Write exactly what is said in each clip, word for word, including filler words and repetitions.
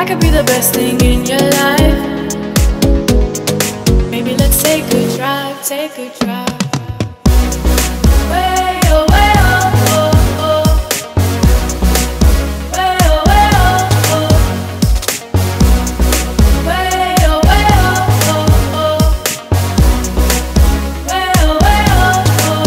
could be the best thing in your life. Maybe let's take a drive, take a drive. Way oh, way oh, oh, oh. Way oh, way oh, oh. Way oh, way oh, oh, oh. Way oh, way oh, oh.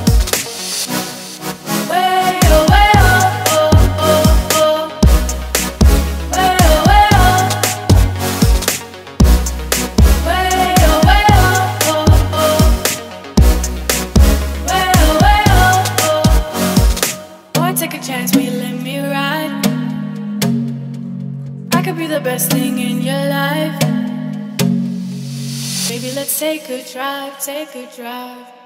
Way oh, way oh, oh, oh, oh. Way oh, way oh. Way oh, way oh, oh, oh. Way oh, way oh, oh. Boy, take a chance, will you let me ride? I could be the best thing in your life. Maybe let's take a drive, take a drive.